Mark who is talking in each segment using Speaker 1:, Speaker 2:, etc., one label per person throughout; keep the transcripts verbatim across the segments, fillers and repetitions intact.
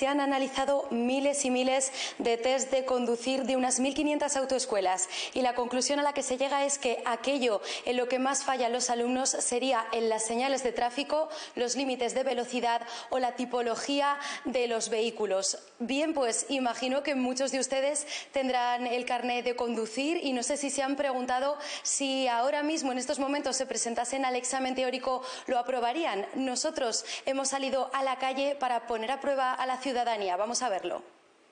Speaker 1: se han analizado miles y miles de test de conducir de unas mil quinientas autoescuelas y la conclusión a la que se llega es que aquello en lo que más fallan los alumnos sería en las señales de tráfico, los límites de velocidad o la tipología de los vehículos. Bien, pues imagino que muchos de ustedes tendrán el carnet de conducir y no sé si se han preguntado si ahora mismo en estos momentos se presentasen al examen teórico, ¿lo aprobarían? Nosotros hemos salido a la calle para poner a prueba a la ciudadanía. Vamos a verlo.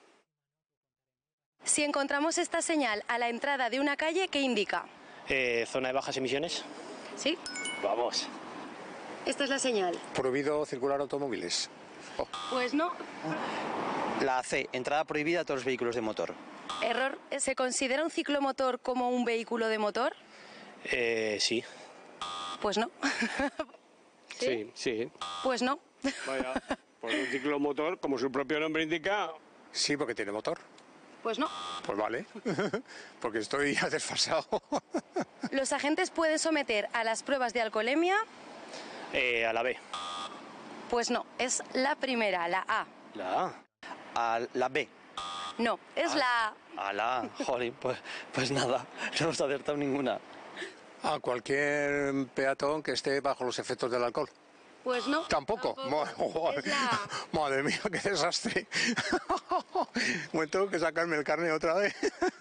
Speaker 1: Si encontramos esta señal a la entrada de una calle, ¿qué indica?
Speaker 2: Eh, ¿Zona de bajas emisiones?
Speaker 1: Sí.
Speaker 2: Vamos.
Speaker 1: Esta es la señal.
Speaker 3: Prohibido circular automóviles. Oh.
Speaker 1: Pues no.
Speaker 4: La C, entrada prohibida a todos los vehículos de motor.
Speaker 1: Error. ¿Se considera un ciclomotor como un vehículo de motor?
Speaker 2: Eh, sí.
Speaker 1: Pues no.
Speaker 5: Sí, sí.
Speaker 1: Pues no.
Speaker 5: Vaya, pues un ciclomotor, como su propio nombre indica...
Speaker 3: Sí, porque tiene motor.
Speaker 1: Pues no.
Speaker 3: Pues vale, porque estoy ya desfasado.
Speaker 1: ¿Los agentes pueden someter a las pruebas de alcoholemia?
Speaker 2: Eh, a la B.
Speaker 1: Pues no, es la primera, la A.
Speaker 2: La A.
Speaker 4: A la B.
Speaker 1: No, es
Speaker 4: Ah.
Speaker 1: la A.
Speaker 4: A la A. Jolín, pues, pues nada, no hemos acertado ninguna.
Speaker 3: A cualquier peatón que esté bajo los efectos del alcohol.
Speaker 1: Pues no.
Speaker 3: Tampoco.
Speaker 1: Tampoco. Es la A.
Speaker 3: Madre mía, qué desastre. Me tengo que sacarme el carnet otra vez.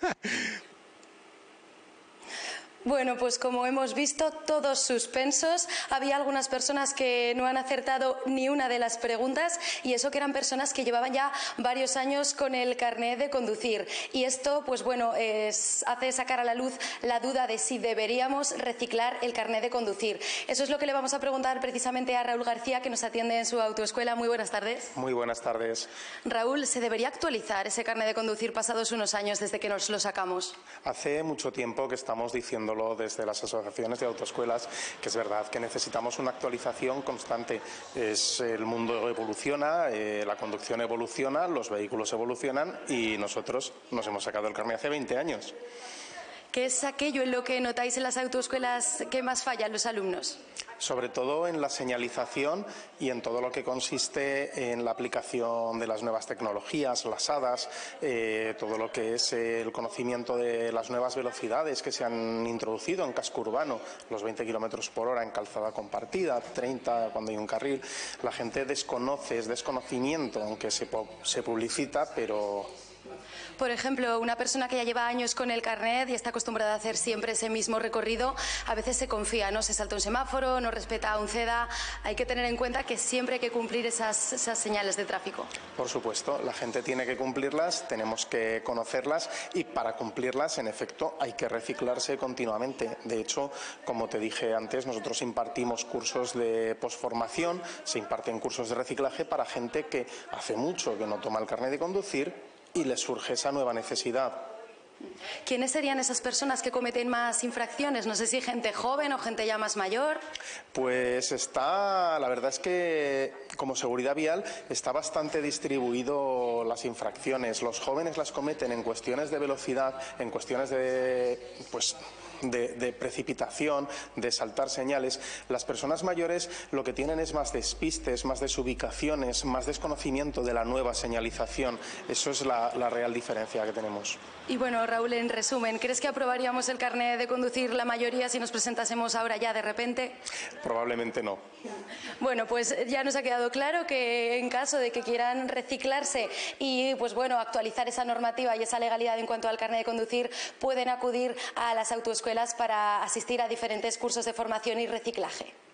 Speaker 1: Bueno, pues como hemos visto, todos suspensos. Había algunas personas que no han acertado ni una de las preguntas y eso que eran personas que llevaban ya varios años con el carnet de conducir. Y esto, pues bueno, es, hace sacar a la luz la duda de si deberíamos reciclar el carnet de conducir. Eso es lo que le vamos a preguntar precisamente a Raúl García, que nos atiende en su autoescuela. Muy buenas tardes.
Speaker 6: Muy buenas tardes.
Speaker 1: Raúl, ¿se debería actualizar ese carnet de conducir pasados unos años desde que nos lo sacamos?
Speaker 6: Hace mucho tiempo que estamos diciéndolo desde las asociaciones de autoescuelas, que es verdad que necesitamos una actualización constante. Es, el mundo evoluciona, eh, la conducción evoluciona, los vehículos evolucionan y nosotros nos hemos sacado el carnet hace veinte años.
Speaker 1: ¿Qué es aquello en lo que notáis en las autoescuelas que más fallan los alumnos?
Speaker 6: Sobre todo en la señalización y en todo lo que consiste en la aplicación de las nuevas tecnologías, las A D As, eh, todo lo que es el conocimiento de las nuevas velocidades que se han introducido en casco urbano, los veinte kilómetros por hora en calzada compartida, treinta cuando hay un carril. La gente desconoce, es desconocimiento, aunque se, se publicita, pero...
Speaker 1: Por ejemplo, una persona que ya lleva años con el carnet y está acostumbrada a hacer siempre ese mismo recorrido, a veces se confía, ¿no? Se salta un semáforo, no respeta un ceda. Hay que tener en cuenta que siempre hay que cumplir esas, esas señales de tráfico.
Speaker 6: Por supuesto, la gente tiene que cumplirlas, tenemos que conocerlas y para cumplirlas, en efecto, hay que reciclarse continuamente. De hecho, como te dije antes, nosotros impartimos cursos de posformación, se imparten cursos de reciclaje para gente que hace mucho que no toma el carnet de conducir y les surge esa nueva necesidad.
Speaker 1: ¿Quiénes serían esas personas que cometen más infracciones? No sé si gente joven o gente ya más mayor.
Speaker 6: Pues está, la verdad es que como seguridad vial está bastante distribuido las infracciones. Los jóvenes las cometen en cuestiones de velocidad, en cuestiones de, pues, de, de precipitación, de saltar señales. Las personas mayores lo que tienen es más despistes, más desubicaciones, más desconocimiento de la nueva señalización. Eso es la, la real diferencia que tenemos.
Speaker 1: Y bueno, Raúl, en resumen, ¿crees que aprobaríamos el carnet de conducir la mayoría si nos presentásemos ahora ya de repente?
Speaker 6: Probablemente no.
Speaker 1: Bueno, pues ya nos ha quedado claro que en caso de que quieran reciclarse y pues bueno, actualizar esa normativa y esa legalidad en cuanto al carnet de conducir, pueden acudir a las autoescuelas para asistir a diferentes cursos de formación y reciclaje.